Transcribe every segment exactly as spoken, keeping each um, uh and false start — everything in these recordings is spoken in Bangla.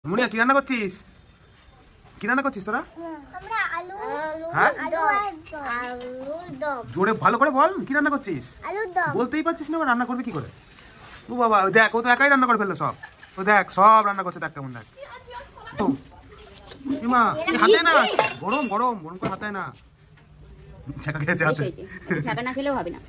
মুনিয়া কি রান্না করছিস? কি রান্না করছিস তোরা? আমরা আলু হ্যাঁ আলুর দম। জোরে ভালো করে বল, কি রান্না করছিস? আলুর দম বলতেই পারছিস না, রান্না করবে কি করে? ও বাবা, ওই দেখ, ও তো একাই রান্না করে ফেললো সব। ও দেখ সব রান্না করছে, দেখ কেমন দেখ। তো ইমা হাতে না, গরম গরম গরম করে হাতে না, ছাকা খেয়েছে হাতে। ছাকা না খেলেও হবে না।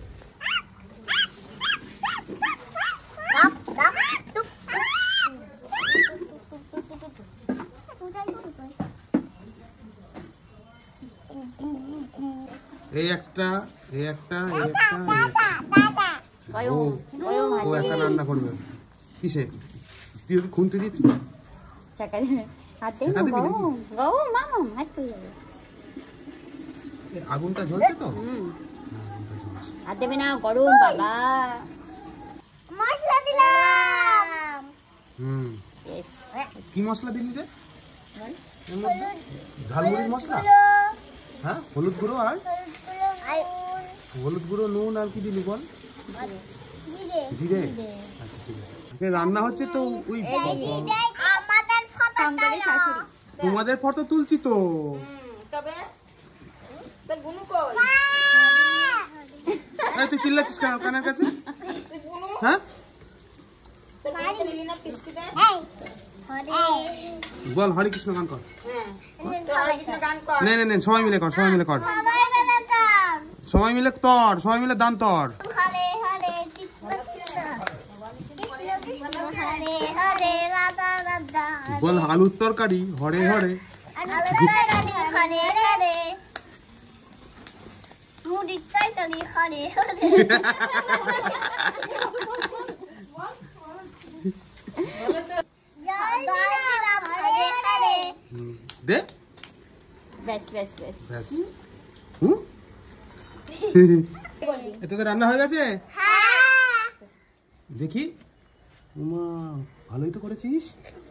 এই একটা, এই একটা, এই একটা, ও ও একটা রান্না করবে। কিসে তুই ওকে খুনতে দিচ্ছিস? ছাকা হাতে গরম গরম মামা হাত পুড়ে যাবে। আগুনটা জ্বলছে তো। হুম হাত দেবে না, গরম বাবা। মশলা দিলাম। হুম ইয়েস। কি মশলা দিলি রে? এর মধ্যে ঝালমুড়ির মশলা। হ্যাঁ, হলুদ গুঁড়ো আর হলুদ গুঁড়ো, নুন আর কি দিলি বল? জিরে। আচ্ছা ঠিক আছে, রান্না হচ্ছে তো। ওই আমাদের ফটো তোমাদের ফটো তুলছি তো। তবে তোর বুনু কই? এই তুই চিল্লাচ্ছিস কেন কানের কাছে? হ্যাঁ তোর বাড়িতে লিনা কিস্তি দে। বল হরে কৃষ্ণ গান কর। হ্যাঁ তো হরে কৃষ্ণ গান কর। নে নে নে, সবাই মিলে কর, সবাই মিলে কর, সবাই মিলে তর, সবাই মিলে দান তর। হরে হরে কৃষ্ণ কৃষ্ণ কৃষ্ণ হরে হরে রাধা রাধা। বল আলুর তরকারি হরে হরে। হরে হরে মুড়ির তরকারি হরে হরে। দে বেশ বেশ বেশ। ব্যাস। হুম এত তো রান্না হয়ে গেছে। দেখি উমা, ভালোই তো করেছিস।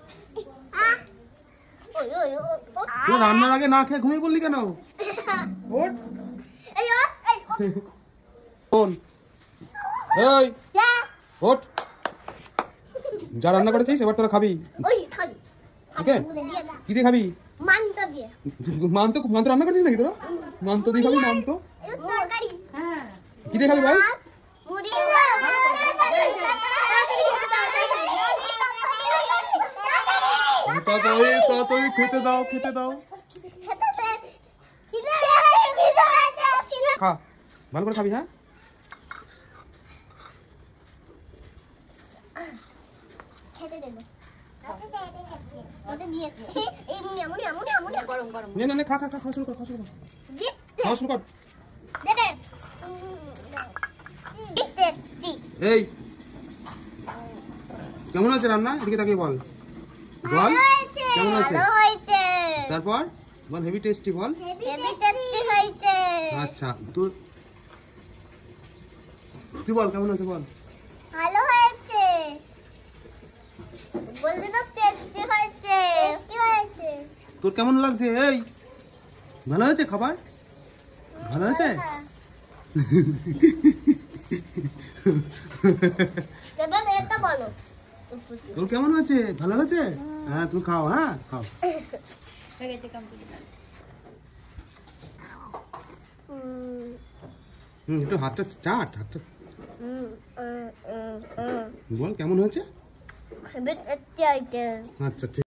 তো রান্নার আগে না খেয়ে ঘুমিয়ে পড়লি কেন? ওঠ শোন, এই ওঠ, যা রান্না করেছিস এবার তোরা খাবি। ওকে, কি দিয়ে খাবি? মানটা দিয়ে। মান্ত মান্ত রান্না করেছিস নাকি তোরা? মান্ত দিয়ে খাবি? মান্ত তরকারি। কি দিয়ে খাবি বল? মুড়ি। তাড়াতাড়ি তাড়াতাড়ি খেতে দাও, খেতে দাও। খা, ভালো করে খাবি। হ্যাঁ গরম গরম। নে নে নে, খা খা খা, খাওয়া শুরু কর, খাওয়া শুরু কর, খাওয়া শুরু কর। এই কেমন আছে রান্না? এদিকে তাকিয়ে বল, বল কেমন আছে। তারপর বল হেভি টেস্টি বল। আচ্ছা তুই তুই বল কেমন আছে বল। ভালো হয়েছে। বলবি না টেস্টি হয়েছে। টেস্টি হয়েছে। তোর কেমন লাগছে? এই ভালো হয়েছে খাবার? ভালো হয়েছে? এবার এটা বলো। তোর কেমন হয়েছে? ভালো হয়েছে? হ্যাঁ তুমি খাও, হ্যাঁ খাও। হয়ে গেছে কমপ্লিট। হুম একটু হাতটা চাট, হাতটা বল কেমন হয়েছে। হেভি টেস্টি হয়েছে। আচ্ছা ঠিক।